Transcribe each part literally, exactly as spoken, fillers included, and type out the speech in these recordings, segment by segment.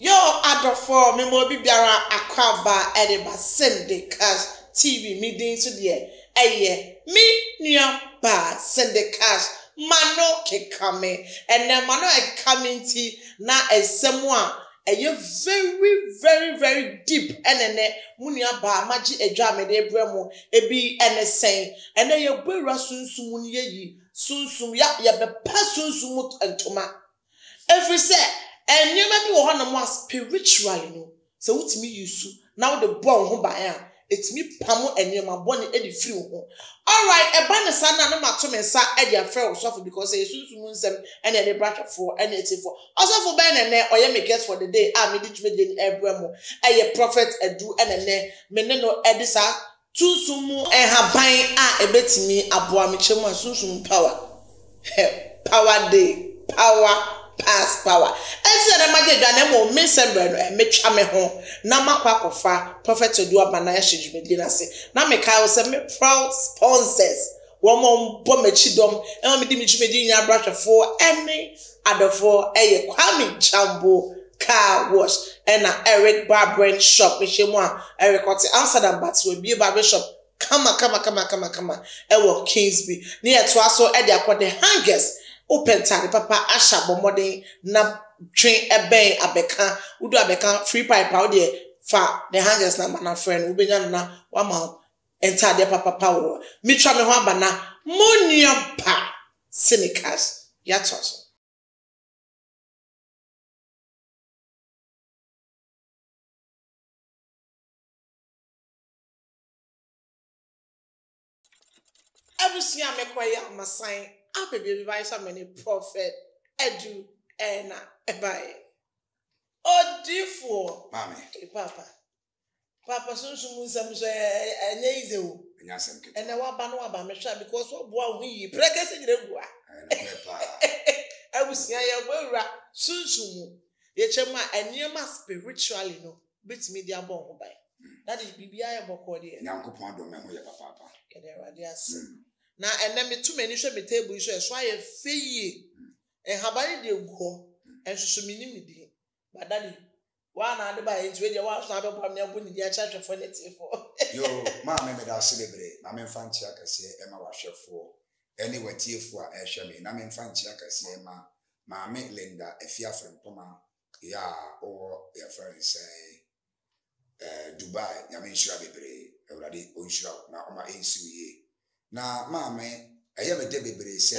Yo, adofo me mo bibiara akwaba edeba Sunday Cash T V meeting to the eye me nua ba Sunday Cash mano ke kame and then mano e coming ti na esemu a eye very very very deep enene munua ba magi edwa me de bremo ebi enesen ene ye gwura sunsum ni yi sunsum ya ye be pa sunsum entoma every say and you may be one of more spiritual, you know. So what's me use now the born home by it's me pamo and you my bonny eddy free. All right, a banner son and my two men sat at your fair suffer because they soon moon them and any brush for any for also for Ben and there or you may guess for the day. I made it in Abramo, a prophet a do and a ne meneno edisa two sumu and her buying a bet me a boy michemo and power. Power day, power. Pass power. And said, I might get them miss and make chame home. Now, my quack prophet to do up my nation. Medina say, now make I was a proud sponsors. One more bombachidom, and me dimich medina brush for any other for a Kwame Chambo car wash and a Eric Barbering shop. Michelle Eric what's the answer that but will be a barber shop. Come on, come on, come on, come on, come on. Ewo Kingsby near to us so at the hangers. Open time, papa asha bomode na train ebe abeka udo abeka free pipe out there fa the hangers na mana friend ubenya na wama enter there papa power me twa me ho aba na monua pa cynicals yatos everything am ekwaya amasan Ape baby by so many prophet edu ena ebae. Oh diffo. Mami. Papa. Papa so so mun sam so enye ize o. Enya sem ke. Ene wa ba no wa ba me hwa because wo boa hu yi. Preke se gire gua. Ena pa. Abusia ye wura sunsumu. Ye chema eniema spiritually no. Bit me dia bon ho bai. That is bibia ye bokọ de. Nyankopon do me ho ye papa papa. Kede rade ase. Na ene me too many show me table so so aye feye en habari de go en so so mini midi but daddy wa na ade ba enti we de wa so abebo me abu ni dia cha hwefo ne tifo yo ma me me da celebrate ma me fanti akase e ma wa hwefo eni watiefo a e hwe me na me fanti akase ma ma me Linda efia frempoma ya o ya friend say eh Dubai ya me nshira bebre ewrade o nshira na o ma ensi ye na maame eye me de bebre se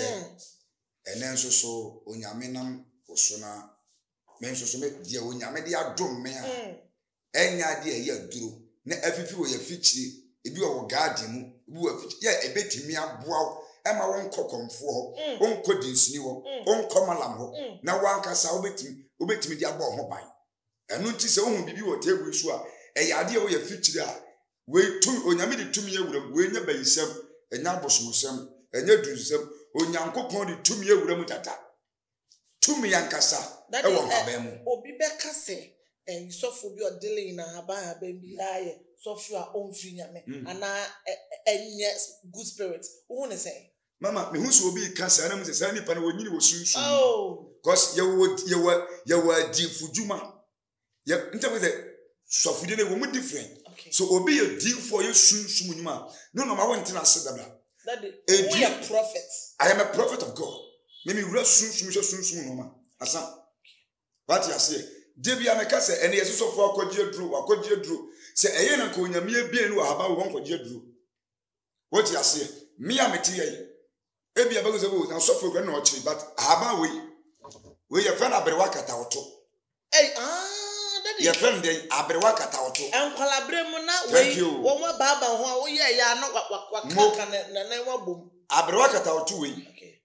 enen so so onyame nam oso na men so so me de onyame de adom me a enya de eye aduro na afifi wo ye fichiri ebi wo garden mu ebi wo fichiri ye ebetimi aboa e ma won kokomfo ho won kodinsini ho won komalam ho na wankasa obetimi obetimi de abo ho ban enu nti se ohun bibi wo table isu a eye ade wo ye fichiri a we tu onyame de tumi ewura we nya bayisam enya bosomsem enya dunsem onyankopon de tumi ewura mu tata tumi yankasa e won haban mu obi beka se en sofo bi odele na haban haban bi aye sofo a onfi nyame ana enye good spirit who ne say mama me hu so obi kasa na mu se sa nipa na wonyini wo sunsun oh cause ye wo ye wo ye wo di fujuma ye ntame se sofo de ne wo mu different. Okay. So obi a deal for you soon soon ma. No no ma won tina sedabla. That we are prophets. I am a prophet of God. Maybe we soon soon soon soon no ma. Asa. What you say? Debi ameka say ene yeso for akogye dru, akogye dru. Say eye na ko nyame ebie no ahaba wo akogye dru. What you say? Me ameti ye. Ebi abago say wo na so for na ochi but ahaba we. We your friend abrewa kata oto. Hey ah your friend dey abrewa kata oto enkwalabre mu na we won wa baba ho a wo ye ya na wakaka na na wa bom abrewa kata oto we okay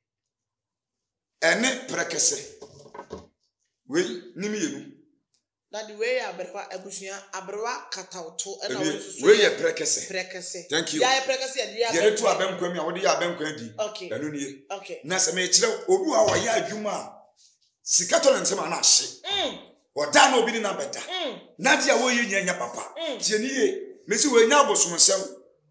ene prekese we nimi yenu na the way abrewa abusuan abrewa kata oto na we ye prekese prekese thank you ya ye prekese ya dia ye retu abenkwa mi a wo de ya abenkwa di okay enu nie okay na se me kire obi a wo ya adwuma sikato na nsema na ahye mm oda na obi ni na beta na dia wo yi nyanya papa tie ni ye mesi we nya abosomsem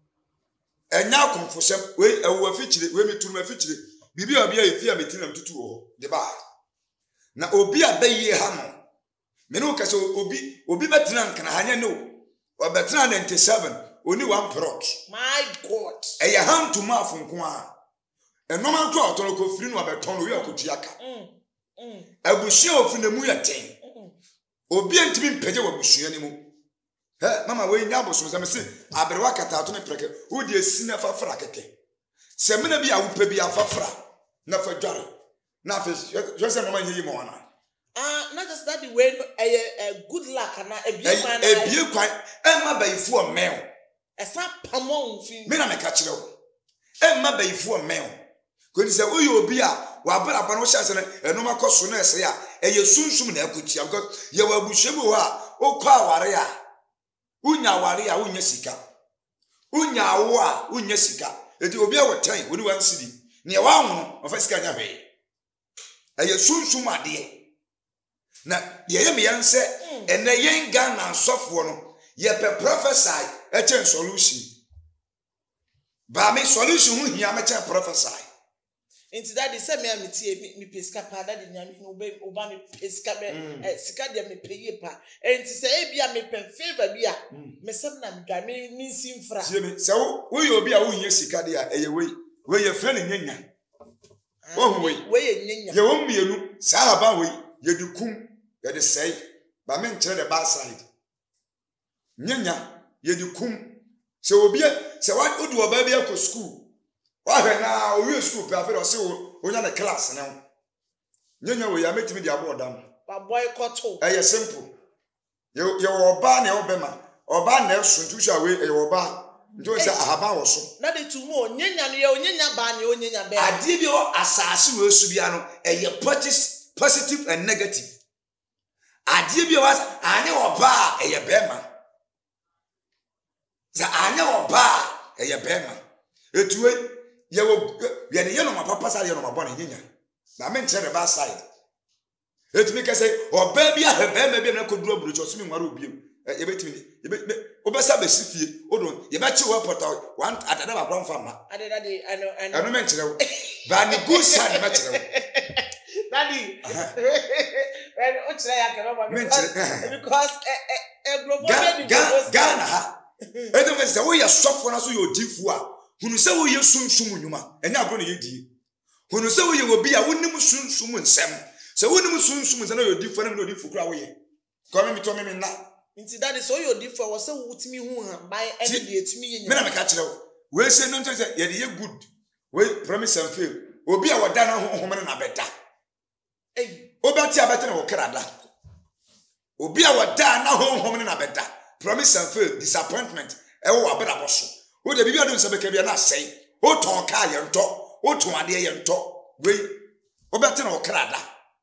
enya konfosem we ewo afichire we meturu afichire bibi obi a efi a metinam tutu ho de ba na obi a bayi ha no me no kase obi obi betena nkana hanya no obetena ninety-seven oni one plot. My God. E ya hand to mouth nko a enoma to otoro ko firi no abeton no wi akotuaka. Mm. Mm. Abushia ofina mu yeten. Obi antimi mpege wabushia ni mu. He mama we nya boso se me se aberewa kata to me preke wo de asina fafra keke. Se me na bi awupa bi afafra na fa dware. Na fa jo se mama nyi mo wana. Ah, not just that the way a good luck and a bie kwan. E bie kwan e ma bayifu o meo. E sa pamon fi. Me na me ka kire wo. E ma bayifu o meo. Ko ni se wo yo obi a wa bra ba no hya se na enoma koso na ese ya e ye sunsum na akutia because ye wa buhwe bi ho a o kwa aware a unya aware a unya sika. Unya awo a unya sika. Eti obi a wotan woni wan sidi. Ne wa hono ofa sika nya hwe. E ye sunsum ade. Na ye ye me yanse ene yen Ghana nsofo no ye pe prophesy e chen solution. Ba me solution hu hia me chen prophesy. Into that is me am tie me pesca pa that the nyame no be oba me pesca be sika de me peye pa enti se e bia me pen favor bia me sem na me dwa me me simfra tie me se wo ye obi a wo hia sika de a eye we we ye friend nyanya wo hu we we ye nyanya ye wo mienu sa haba we ye dukum ye de sei ba me nkere the back side nyanya ye dukum se obi se wa odu oba bia ko school wa he na o wi school pe afi do se o nya na class na nyanya we ya metimi di abo dam ba boycott eh ye simple ye ye oba na obema oba na esuntu sha we ye oba njo se ahaba wo so na de tu mo nyanya no ye onyanya ba na onyanya be ade bi o asase we su bia no eh ye positive and negative ade bi o anye oba eh ye bema za anye oba eh ye bema etuwe ye wo ye ne ye no mapapa sa ye no mabona nyanya na me ntere ba side etumi ka say oba bi a bema bi na koduro burucho so mi nware obiem ye betimi ye be obesa besifie odon ye be che wo pota one adada ba kwan fama adada de ano ano ano me ntere wo ba ni good side me ntere wo daddy when o chere ya ke no because eh eh global Ghana ha edo me say wo ye sofo na so ye odifu a hunu se wo ye sunsum nyuma enya agro na ye die hunu se wo ye obi a wonim sunsum nsem se wonim sunsum nsem na ye odifu na me odifu kura wo ye ko me to me me na nti daddy so ye odifu wo se wo timi hu han ban ene de etimi ye me na me ka kire wo we se no nto se ye de ye good we promise and fail obi a woda na honhom na beda eh obati abete na wo krada obi a woda na honhom na beda promise and fail disappointment e wo abeda boso wo de bibia do nse beka bia na sei wo ton ka ye nto wo ton ade ye nto we obete na wo krada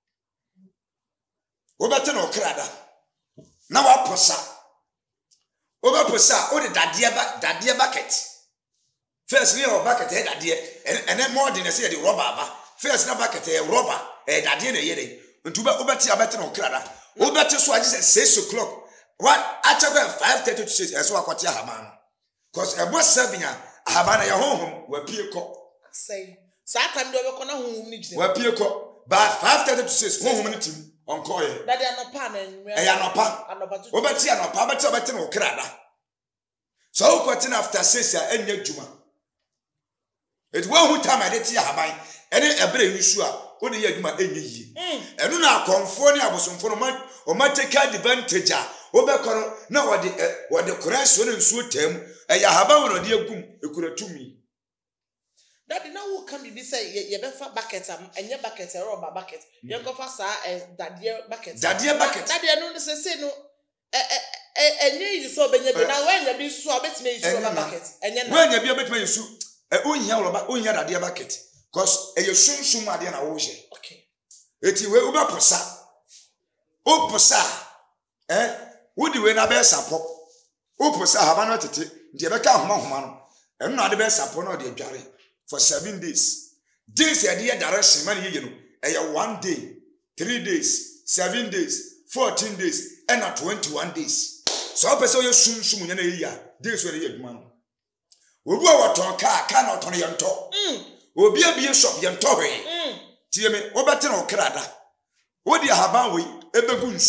obete na wo krada na wa posa oba posa o de dade ba dade bucket first we o bucket e dade and then more than say the rubber ba first na bucket e rubber e dade na ye dey ntuba obete abete na wo krada obete so age six o'clock what actually five thirty to six eso akwati ahama because ebo seven a ahaba na ye honhom wa pie ko say sa time do be ko na honhom ni gine wa pie ko but five thirty to six honhom ni tim onko ye that dey anopa na nwe e anopa anopa to obeti anopa obeti obeti na okrada so ukwati na after six a enya djuma it wa hu time ade ti ahaban ene ebre yusu a o de ye djuma enye yi enu na akonfo ni abosomfo no ma o ma take advantage a obekono na wode wode koranso ne nsuo tam e ya haba wono de agum ekuratumi that na wo kan bi say ye be fa bucket am enye bucket rubber bucket ye go fa sa dadie bucket dadie bucket dadie no se se no eh enye yi so benye bi na wanya bi so obetime yi so bucket enye na wanya bi obetime yi so e onhia rubber onhia dadie bucket cause e ye sunsum ade na wo je okay eti we uba posa o posa eh wodi we na be sapo o posa haba no tete ndi e be ka homa homa no eno na de be sapo no de adware for seven days days e de direction man ye no e ye one day three days seven days fourteen days and na twenty-one days so person ye sunsum nya na ye ya days we ye adwuma no obi o woton ka ka na oton ye nto mm obi abie shop ye nto hwe mm tie me wo bete na okrada wodi ahaban we ebegu nsuom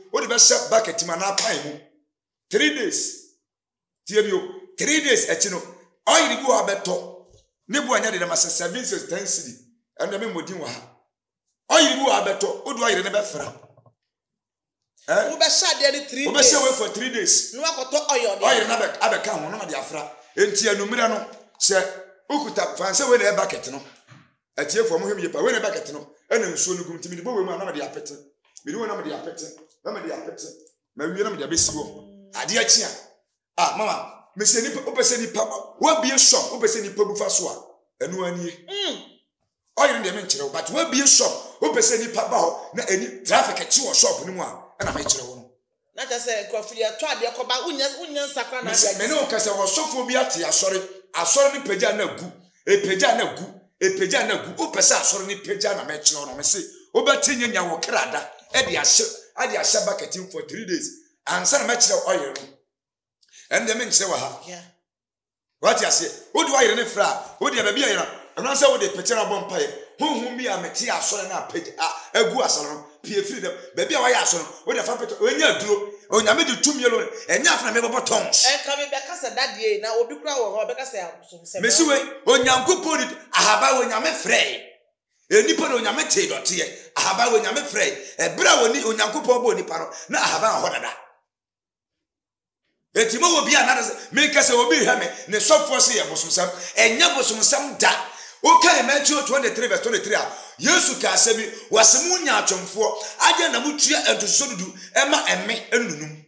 what the best bucket man up time. Three days. Tibio, three days at you know. All you go about top. Nebu and Yadam as a seven says ten city. And the men would do. All you go about top. What do I remember from? Eh? Uber shot the three days. Uber for three days. No, I got to oil. I remember Abacam, one of the Afra. Entia Numirano, sir, Ukuta, fancy when they're back at no. At here from him, you when they're back at no. And then soon you come to me, the boy, man, the appetite. We don't know the appetite. Remember the appetite. Maybe you know the best. Adia Chia. Ah, Mamma, Miss Nipa, Opeseni Papa, what be a shop, Opeseni Pabu Faswa, and one year. All in the mention, but what be a shop, Opeseni Papa, any traffic at your shop anymore, and I make your own. Not as a coffee, I tried your coba, Union, Union Sacrana. Meno Casa was so phobiatia, sorry, I saw me Pejana Gu, a Pejana Gu, a Pejana Gu, Opesa, sorry, Pejana Metro, I say, Obertin Yawo Krada, Eddie Ashabak at him for three days, and some match of oil. And the men say, yeah. What you say? What do I refer? What do you have a beer? And I saw the Petera Bompire, whom be a Metia Solana Pet, a Guasalon, P. Freedom, baby, I ask when the Fapet, when you do, when you made the two million, and now from never tongues. And coming back as a that day, now will be crowd or because they are some. Miss Way, when you go put it, I have when I'm afraid. A nipper on your mete or tear, I have when I'm afraid. A brow on Yankupo Boniparo, now I have a horror. Etimo will be another make us a will be hammy, and the soft for say a bosom some, and Yabosum some da. Okay, Matthew twenty-three, verse twenty-three. Yesuka Sebi was a munya chum for Adia Namutia and to Sodu, Emma and me and Nunu.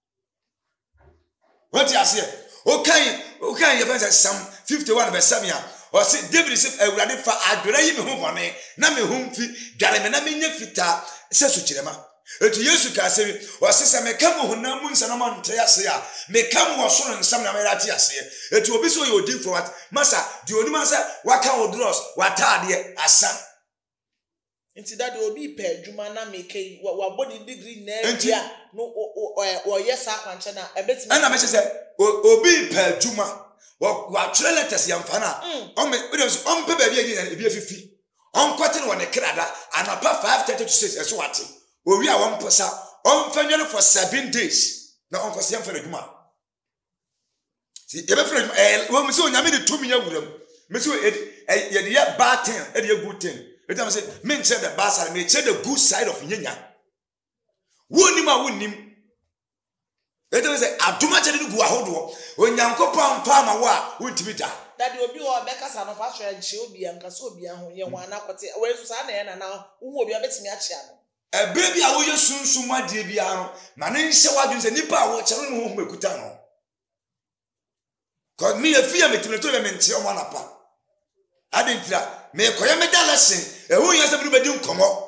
What you say? Okay, okay, you have some fifty-one verse seven. Or say David is a ready for a grave home on it, Nami home feet, Garamina Fita, Sesuchema. Et Yesuka Sebi was since I may come on Namuns and Amon Teasia, may come was son and some Nameratias. It will be so you did for what Massa, do you know, what can we draw? What are the Asa? Into that will be paid, Jumana make a body degree near no or yes, I can a bit. And I said, Obi paid Juma, what relatives young fana, on me, on baby and be a fifty. On cotton one a crada, and a puff five thirty to six as what. We are one person on Fenel for seven days. Now, Uncle Sam for the Juma. See, every friend, when we saw Yamid two million with them, Monsieur Ed, a year bad thing, a good thing. Let them say, men said the bass may say the good side of Yenya. Wound him, I wouldn't him. Let them say, I too much a little go when Yanko Palm Farmer wouldn't be that. That will be our Becca's and of Asher and she'll be Uncle Sobia, who you want up, where's Susanna and now, who will be a bit me at channel. A baby, I will soon soon my dear Biano. My name is Sawadus and Nipa, watch a room with Kutano. Cause me a fear me to the tournament, one apart. I didn't that. May a Koyame Dallasin, a who has a blue bedroom come up.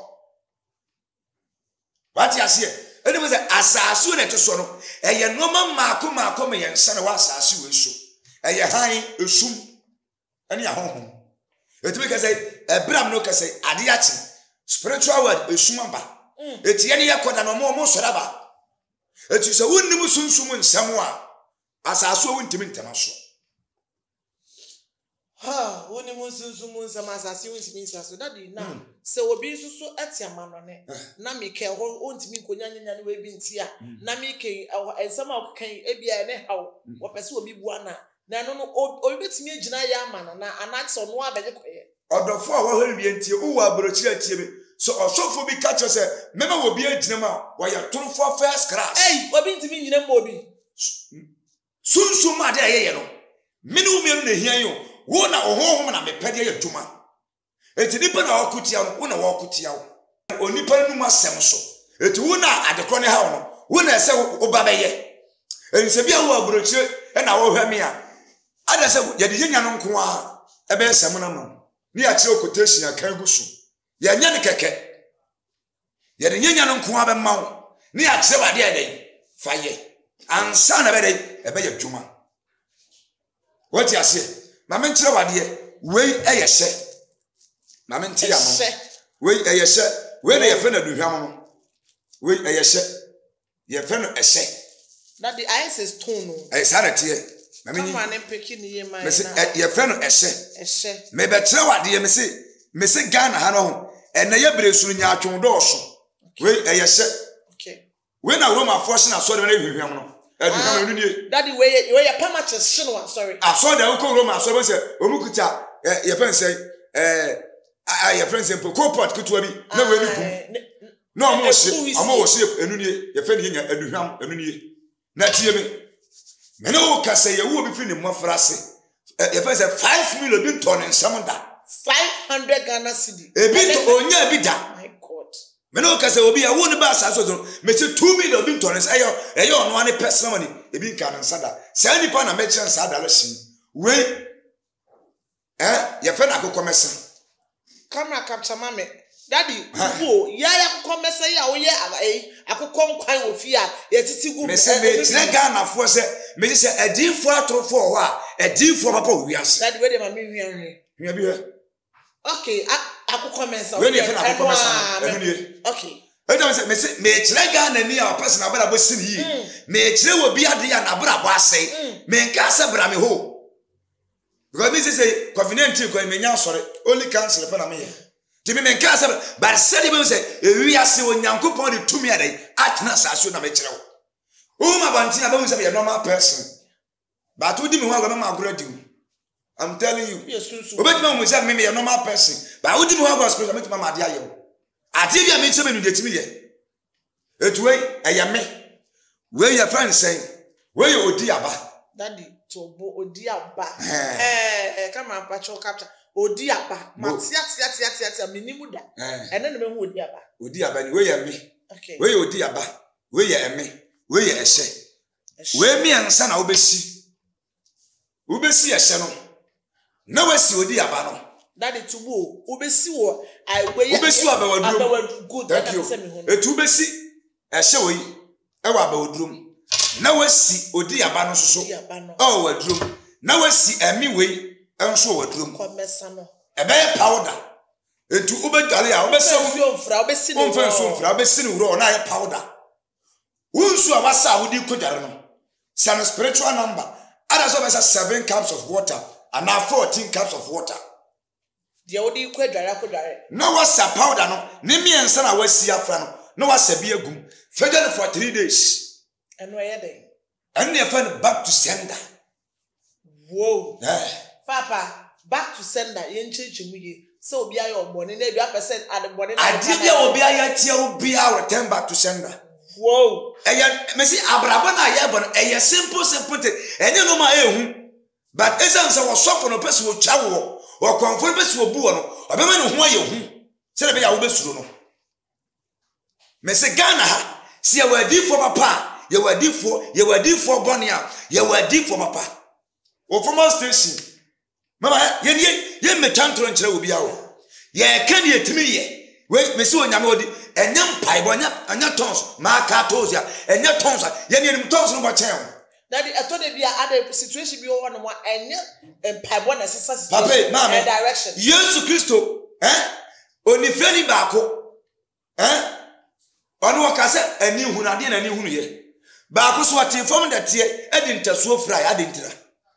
What you say? And it was a assassin at a son. A young woman, Marco Marco, and son was as you wish. A high, a soon, and your home. It because a Bram Noka say, Adiati, spiritual word, a sumamba. It's any accord and no more Saraba. It is a windy soon soon somewhere. As I saw in Timintamasho. Ah, when you must soon some assassins means as that did now. So be so at your man on it. Nami care won't me Kunyan and we been here. Nami came and some of came a how what pursue be one. Now, no, or bits me Janaya man and I saw no other. Or the four will be until who are brochia. So also for be catch us, Member will be a cinema while you're two for first class. Hey, what been to me in a Bobby? Soon, so my dear, you know. Minimum hear you. One or home and I'm a pedia to man. It's a nipper or cutia, one or walk cutia. Or nipper no mas semso. It's one at the corner house. One I say, oh, Babaye. And it's a beer who brochure and I will have me. I said, Yadian Kwa, a bear salmon. Near Chil quotation, I can't go soon. Yan keke. Yet the Yan Kuaba Mount. Near Seva day. Fire. And son of a day, a better Juma. What you say? Mamma Trawa dear, way a say. Mamma Tia, way a say, where they offend a Duhamon. Way a say. Ye offend a say. That the ice is tone. A sanity. Mamma and picking ye my your friend a say. A say. Maybe Trawa dear, Missy. Missy Ghana Hanon. And the Yabre Sunya Chondoso. Way a say. Okay. when a Roma force na so de na hwehwam no e de na enu nie daddy we we ya pamache shino sorry I saw the uko Roma so say omukuta your friend say eh your friend say pot kutu abi na we ni kum no mo hye amo wo hye enu nie your friend nya aduhwam enu nie na tie me me no ka say ye wo bi fi ni mofrase your friend say five million bi ton nsam da five hundred Ghana cedi e bi to onya bi da my god me no ka say obi ya wo ni ba sa so me say two million bi ton nsam ayo ayo no ane personal money e bi nka nsa da say ni pa na me chen sa da la shi we eh ye fe na akoko mesa camera capture mame daddy wo ya ya akoko mesa ya wo ye akoko nkwan wo fi a ye titi gu me se me tire Ghana fo se me se adifo atrofo ho a adifo papa wi ase daddy we de ma me wi anwe wi bi he okay akoko mesa we ni fe na akoko mesa enu ni okay e dem se me se me tire Ghana ni a person abara bo sin yi me tire wo bi ade ya na abara bo ase me nka se bra me ho because me say covenant ko me nya sore only cancel pe na me ti me nka se but said me say ewi ase onyankopon de tumi ade atena saso na me kire wo o ma banti na be say be normal person but odi me ho agba ma agro adi I'm telling you obeti ma mo say me me normal person but odi me ho agba spirit me tuma ma ade aye ati bia me se me nu de timi ye etuwe eye me we your friend say we you odi aba daddy tobo odi aba eh eh kama pacho capture odi aba matia tia tia tia tia minimu da ene ne me hu odi aba odi aba ni we ye me okay we odi aba we ye eme we ye ehye we mi ansa na obesi obesi ehye no na wasi odi aba no daddy tubo obesi wo I we ye obesi aba wadrum good thank you etu obesi ehye wo yi e wa aba wadrum na wasi odi aba no so oh wadrum na wasi emi we enso wadrum komesa no e be powder etu ubedale ya obesa mfra obesi no mfa so mfra obesi no wuro na ye powder wunsu awasa wodi kodare no some spiritual number ada so besa seven cups of water and now fourteen cups of water dia wodi kodare kodare na wasa powder no ne miensa na wasi afra no na wasa bi agum fedele for three days eno ye den and they find back to sender. Whoa. Eh. Papa, back to sender. Yen change mu ye. So obi ayo obone na bia percent at the bone na. Adibia obi ayo tie obi a return back to sender. Whoa. Eya me see abraba na ye bon eya simple simple thing. Enye no ma ehu. But esan se wo sofo no pese wo twa wo. Wo konfo pese wo bu wo no. Obema no ho aye hu. Se be ya wo besuro no. Me se Ghana ha. Si ya wadi for papa. Ye wadi for ye wadi for bonia. Ye wadi for papa. O former station. Mama ye ye ye me chantro nkyere obi a wo. Ye ka ne etimi ye. We me se onyame odi enya mpai bonya anya tons ma ka tozia enya tons ye ne nim tons no bo chen. Daddy eto de bia other situation bi wo no mo enya mpai bo na sesa sesa. Papa mama direction. Yesu Kristo eh onifeni baako eh onu wakase ani hunade na ani hunu ye. Baako so ati from that tie edi ntasuo fry adi ntira.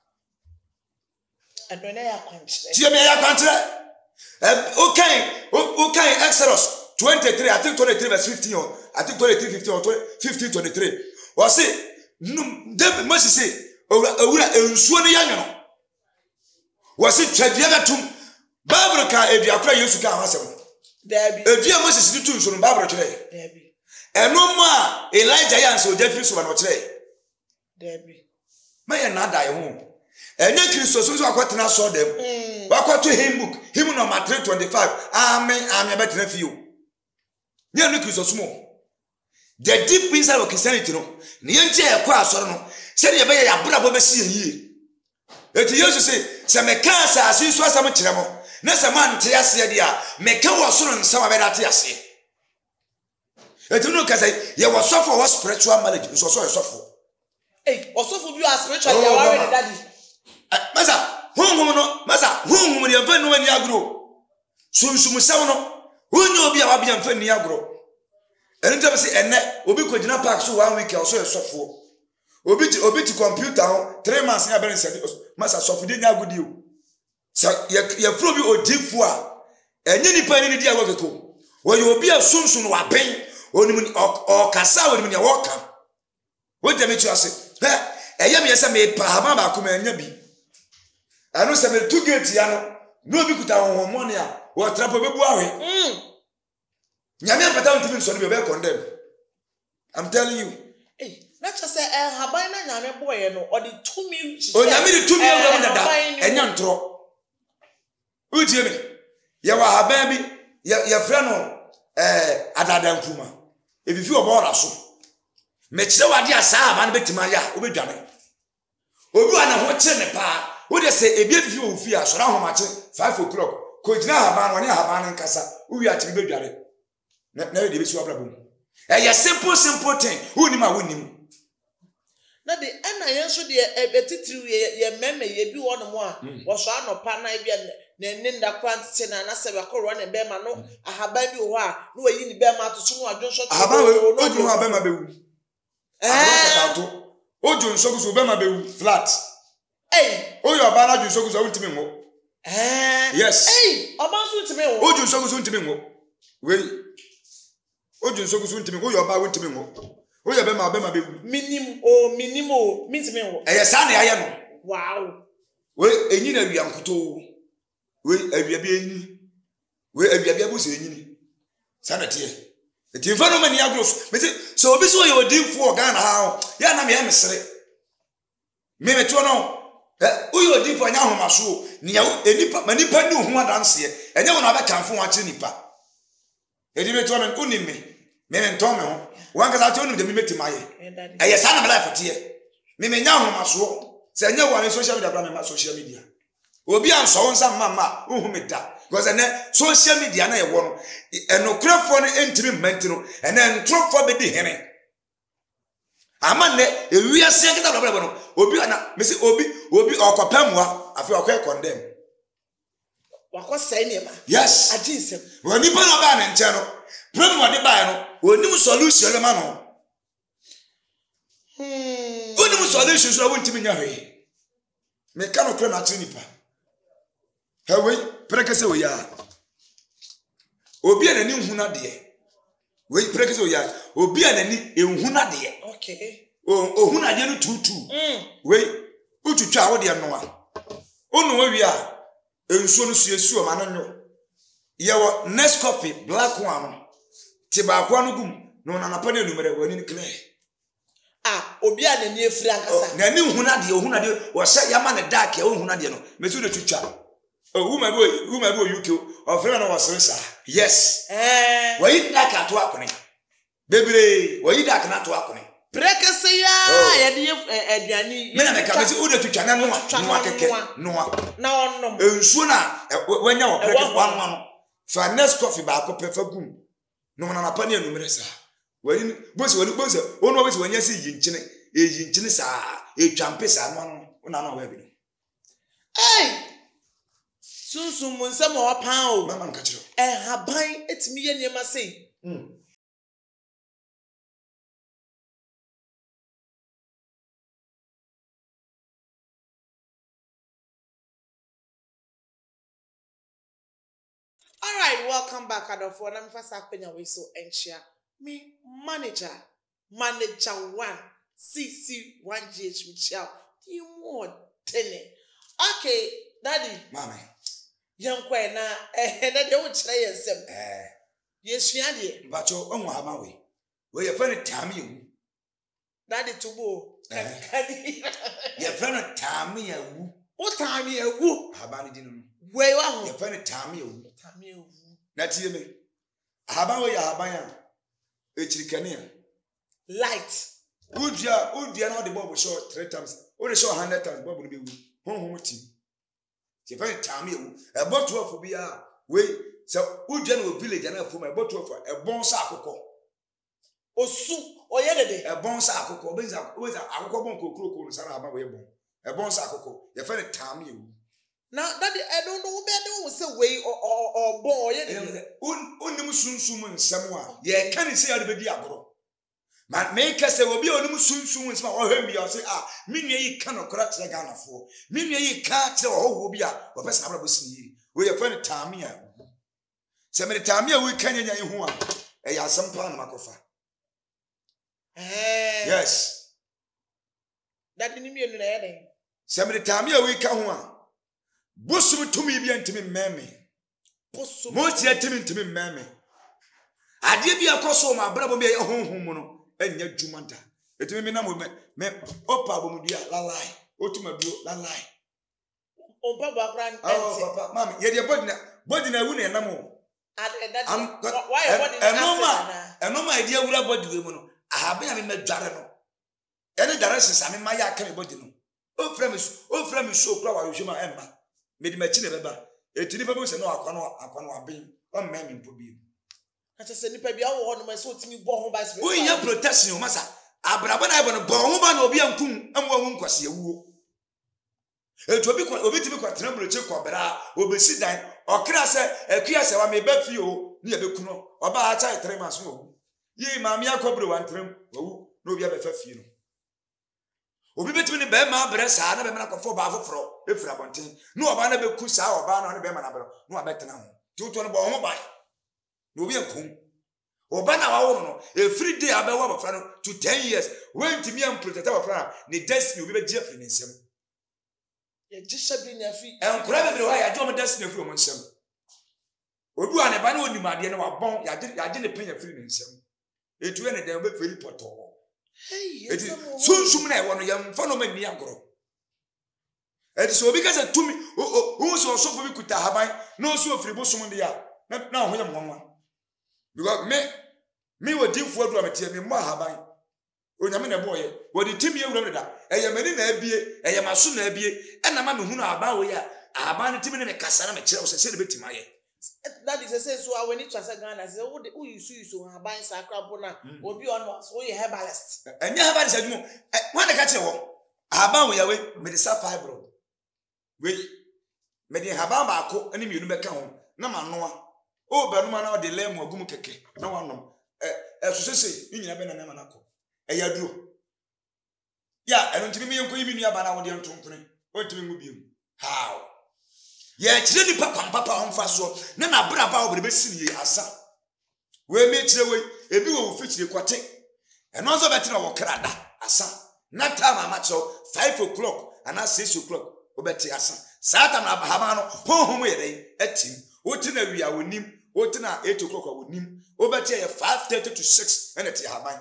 Adona ya kwantre. Tie me ya kwantre. Eh okay, okay Exodus twenty-three I think twenty-three verse fifteen or I think twenty-three fifteen or fifteen twenty-three. Was say David Moses say owura ensuo ne yanyo. Was say twabia gatum Bible ka edua kora Yesu ka asem. Dabi. Edua Moses ni tu nso no Bible kire. Dabi. Eno ma Elijah yan so Jeffrey so na kire. Dabi. Maye na da ye ho. Enye Kristo so so akwatena so dem. Wakwato hymn book, hymn number three twenty-five. Amen, amen better for you. Nye no Kristo sumo. The deep inside of Christianity no. Ne yenti e kwa asoro no. Se de be ya bra bo be si yie. Eti Yesu say, se me ka asase so asam kire mo. Na se man te ase de a, me ka wo soro nsam be da te ase. Eti no ka say, ye wo suffer what spiritual knowledge, so so suffer. Eh, osofo bi a spiritual ya worry daddy. Masa Hungum no, masa hungum ya mfa no ani agro. Sumsum saw no. Wonyo obi a wabia mfa ni agro. Enu tebe se enne obi kogina park so one week or so esofo. Obi ti obi ti computer ho three months na bere sedi masa sofo de nya agudi o. Sa ye ye fro bi odifo a enye nipa ni di agokeko. Wo ye obi a sumsum no wapen, onimuni o kasa onimuni woka wo de me tu ase he eye me yesa me pa haba ba ko ma nya bi anu se me tu gate ya no no bi kuta won mo ne a wo trapo bebu awe mm nyame apata ntimi nso no be condemn. I'm telling you. eh na cha say eh haban na nyame boye no o de two million o nyame de two million go dada enya ntro utie me ye wa haban bi ye fra no eh adada nkuma efifi obo ra so me kire wade asa haban betima ya obedwane obi wa na ho kire ne pa wo de say ebi efifi wo fi asora ho ma kire five o'clock ko gina haban woni haban nkasa uwi ati bedwane na na de bi so abrabom eh ya simple simple thing woni ma woni na de ana yenso de ebetitiri ye meme ye bi wono mo a wo so anopa na bia na ni nda kwantite na na se bakoro na be ma no ahaban bi wo a no wayi ni be ma to so no adwo so ahaban we oju ho aban ma be wu eh to oju nso so be ma be wu flat eh oyo aban adwo nso so untimi ngo eh yes eh aban so untimi ngo oju nso so untimi ngo we oju nso so untimi ngo oyo aban untimi ngo oyo be ma be ma be wu minim o minim o mitimi ngo eh sa na ya no wow we enyi na wi ankoto we awia bi enyi we awia bi abuso enyi sana tie eti mfa no mani agros me say so obi so yo dinfo Ghana ha ya na me ya mesere me me to no eh uyo dinfo anya homaso ni ya enipa manipa ni hu adanse enye wona ba kanfo wa kire nipa edi me to me unim me me me nto me ho wanka za to unim de me metimaye eh sana me life tie me me nya homaso se nya wa social media bra me ma social media obi anso wonsa mama uhu meda because ene social media na ye wo no enokrafo no entimi mmenti no ene entrofo be di hene amane ewiase nkita bla bla no obi ana me say obi obi okopamwa afi okwe condemn wako sai ne ma yes ajinsem woni pa na ba na nche no problem wade ba no onim solution le ma no hmm onim solution so wontimi nya hwe me ka no kre na tiri nipa Hewe prekese oya obi anani nhuna de we prekese oya obi anani enhuna de okay o ohuna de no tutu mm we ututwa wo de no a onu wawi a ensuo no suesuo ma no nyo ye wo next coffee black one ti ba kwa no gum no na napa na enumere wani ni clear ah obi anani efiri ankasa na ni nhuna de ohuna de wo hye yama ne dark e ohuna de no mesu de tutwa oh woman boy woman boy U K of friend was resa yes eh we yi dark ato akone bebre we yi dark na ato akone prekese ya ya de aduani me na me ka me say o de tutwa na no no akeke no na onnom ensuo na wanya wo prekese wan wan fa next coffee ba ko prefer gum no na na pa ne enumere sa we ni bo se we ni bo se onu we se wanya se yi nchine e yi nchine sa e twampe sa no no na na we bi eh sunsun mun se mo pan o mama nka kiro eh haban etimi ye niema sei mm all right welcome back adofo na mfa sa kwenya we so enchia me manager manager one C C one G H Michelle you more tene okay daddy mama yankwa na eh na de wo kire yensem eh yesua de bacho onwa hama we we ye fa ne tame ewu daddy tubo kadi ye fa ne tame ewu o tame ewu haba ne dinu we wa ho ye fa ne tame ewu tame ewu na tie me haba we ya haba ya echirikane ya light udia udia na de bob show three times o de show one hundred times bob no be wu honhom ti ye fa ne tame ewu e boto afo bia we so udia na village na afo ma e boto afo e bon sa akokọ osu oye dede e bon sa akokọ benza benza akokọ bon kokoro ko no sara haba we bon e bon sa akokọ ye fa ne tame ewu now daddy I don't know where they will say way or or or boy un unim sunsum nsem a ye ka ne se ya de bedi agoro ma me ka se obi onim sunsum nsem a o hwem bi o se ah menua yi ka no kora tere Ghana fo menua yi ka tere o ho bi a o pese na bra bo sin yi we ye fa ne tame a se me tame a we ka nya nya hu a e ya asem pa na makofa Eh. Yes. That didn't mean anything. Somebody tell me a week. Busum to me be intimate mammy. Most yet to me to me mammy. I did be a cost my brother be a home and yet Jumanta. It will be no moment. Me Opa Bumudia la lie. Ultima do la lie. Oh, Papa, grand. Oh, Papa, Mammy, yet your body body na win no more. I'm why a no and no my idea would have body women. I have been in the Jarano. Any directions I mean my yak body no. Oh, premise, oh, friend is so proud of you, my Emma. Made my chin ever. It never was no aquano, aquano being, or mammy to be. I just said, maybe I want my soul to be born by spirit. We are protesting you, Massa. Abrabana, I want a born will be a coon and one was a woo. It will be quite a bit of a tremble check or bra, or be sit down, or crassa, a criassa, I may bet for you near the cuno, or by a child tremas. Ye, mammy, I cobble one trim, no, we have a few. Obi between the bema breast, I never make a four bar for if Rabontin. No, I never could sow or ban on the bema. No, I bet now. Two to a bomb by. No, be a coon. Or ban our a free day about our friend to ten years. Went to me and protect our friend. The destiny will be Jeffrey in some. You just been your feet. And probably why I don't destiny from some. We do an abandon you, my dear, no, I didn't I didn't pay a free in some. It went a damn very portal. Hey, it is soon soon I want to young follow me agro. It is so because of to me who so so for me could have no so free bosom the yard. Now, when I'm one. Because me, me were deep for dramatic me more have I. When I'm in a boy, what the team you remember that? I am in a bie, I am a soon a bie, and a man who know about ya. I have a team in a Cassana Chelsea celebrating my. That is a sense so when it was a gun as who you see so buying sacrapona will be on so you have ballast. And you have said more. When I catch a walk, I bound we away, made a sapphire bro. We made a habama, and you never come. No man, no. Oh, but no man, now the lamb or gumke. No one know. As you say, you never been a manako. A yadu. Yeah, I don't think me and Queen Yabana with the company. What do you mean? How? Yeah, children, papa, papa, on fast so. Nana brava over the best in asa. We meet the way a bit will fit the quartet. And also better our crada, asa. Not time I'm at so five o'clock and at six o'clock. Obeti asa. Satan Abahamano, home way, at him. What in a we are with him, what in our eight o'clock with him. Obeti five thirty to six and at Yahabai.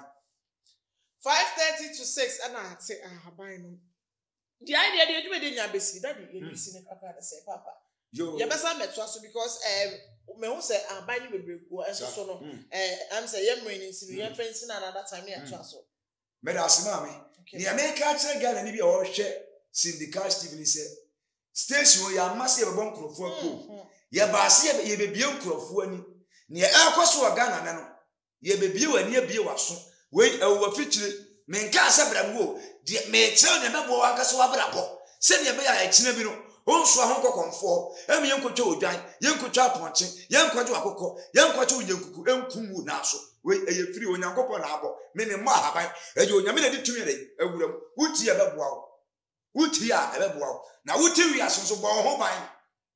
Five thirty to six and I say I have buying them. The idea they do it in your basic daddy, you see the say, Papa. You better met us because um me who say I'm buying baby go and so no eh I'm say yam raining see your friends in another time here to us. Me da asima me. The America check girl ni bi o hwe syndicate Stephen say station ya masse e bon krofo ko. Ye ba se ye be bie krofo ani. Ne e akoso Ghana na no. Ye be bie wani abie waso. We e wo fichire me nka asabramgo de me tell ne mebo akaso abrabo. Se ne be ya ekina bi no. Onso ahonko konfo emi yenkotwa odwan yenkotwa aponche yenkotwa akokọ yenkotwa onyankuku enkumu na so we eye firi onyankopọ na abo me ne mo ahaban eje onyame na ditumi re awuram wuti ebeboa wo wuti a ebeboa wo na wuti wi asonso bo ho ban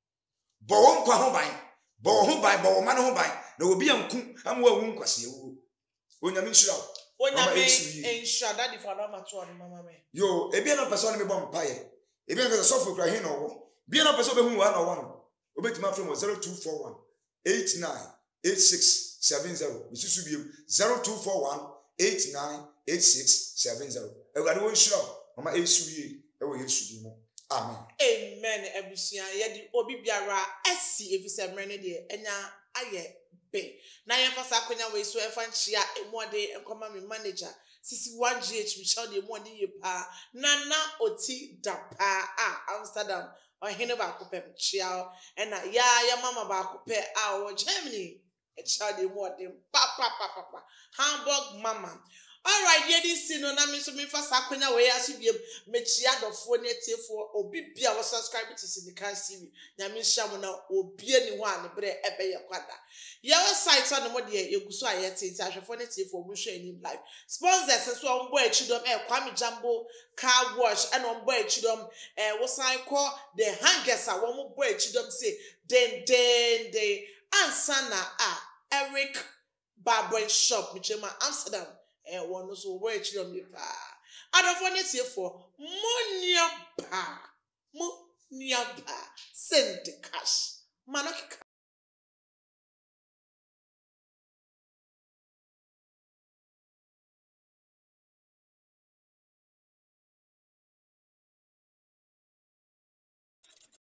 bo ho nkwa ho ban bo ho ban bo ma ne ho ban na obi yanku amwa wu nkwase ewu onyame nshira wo onyame enshira that if I don't matter on mama me yo ebi na person me bom paye ebi na so for kra hin no wo Bien a person who one or one. Obetima from zero two four one eight nine eight six seven zero. Miss Subiu zero two four one eight nine eight six seven zero. Everybody won't show. Mama Esuye. Ewo Yesu. Amen. Amen. Ebusia yedi obi biara esi efise mrene de enya aye be. Na yen fasa akonya we so efa nchia emode enkoma me manager. Sisi one G H Michelle de emode ye pa. Nana oti dapa a Amsterdam. Or hino ba kupe mchiao ena ya ya mama ba kupe a Germany e child de mo dem pa pa pa pa pa Hamburg mama. All right, ye di sino na me so me fa sakwenya we asubiem mechia dofo ne tiefo obi bia wo subscribe to Syndicate T V nyame hya mo na obi ani ho ane bre ebe ye kwada ye website on mo de ye guso ayete nti ahwefo ne tiefo mo hwe ani live sponsors so on boy chidom e Kwame Jambo car wash and on boy chidom e wo sign call the hangers a wo mo boy chidom say den den de ansana a Eric Barber shop michema Amsterdam eh one so wo e chiro me pa adofo ne tiefo monia pa mo nia pa send cash mano